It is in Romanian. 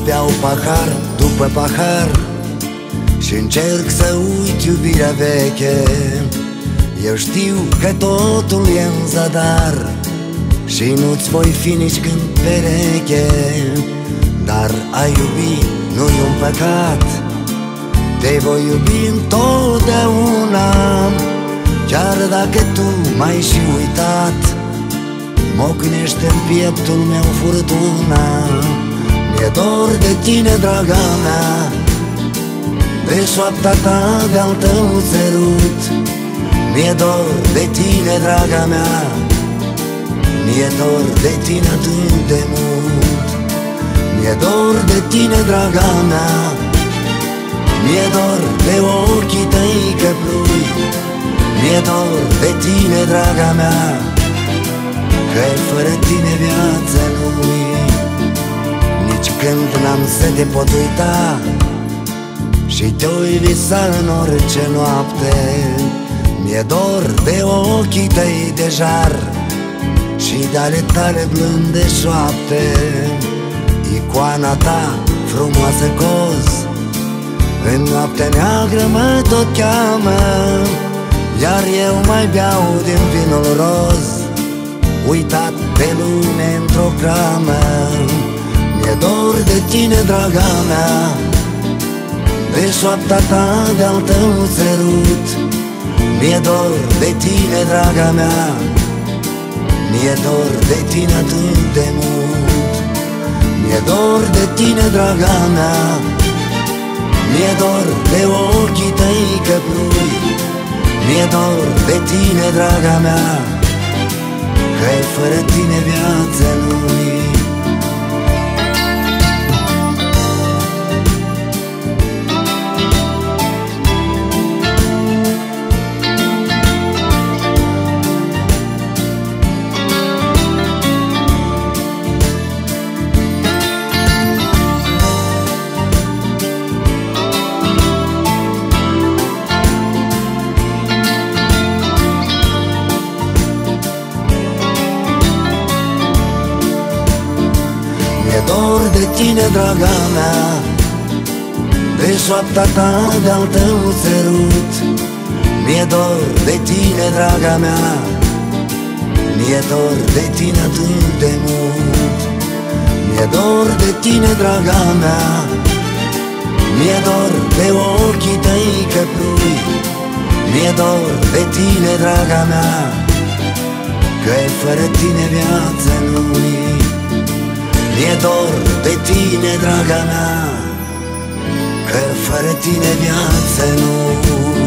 beau pahar după pahar și încerc să uit iubirea veche. Eu știu că totul e în zadar și nu-ți voi fi nici când pereche. Dar a iubi nu-i un păcat, te voi iubi întotdeauna. Chiar dacă tu m-ai și uitat, mocnește în pieptul meu furtuna. Mi-e dor de tine, draga mea, de șoapta ta, de-al tău țărut. Mi-e dor de tine, draga mea, mi-e dor de tine atât de mult. Mi-e dor de tine, draga mea, mi-e dor de ochii tăi căprui. Mi-e dor de tine, draga mea, că fără tine viața nu-i. Nici când n-am să te pot uita și te-oi visa în orice noapte. Mi-e dor de ochii tăi de jar și de ale tale blânde șoapte. Icoana ta frumoasă coz, în noaptea neagră mă tot cheamă, iar eu mai beau din vinul roz, uitat de lume într-o cramă. Mi-e dor de tine, draga mea, de șoapta ta, de-al tău țărut. Mi-e dor de tine, draga mea, mi-e dor de tine atât de mult. Mi-e dor de tine, draga mea, mi-e dor de ochii tăi căprui. Mi-e dor de tine, draga mea, că fără tine viața nu-i. Mi-e dor de tine, draga mea, de șoapta ta, de-al tău țărut. Mi-e dor de tine, draga mea, mi-e dor de tine atât de mult. Mi-e dor de tine, draga mea, mi-e dor de ochii tăi căprui. Mi-e dor de tine, draga mea, că fără tine viața nu-i. Mi-e dor de tine, draga mea, că fără tine viața nu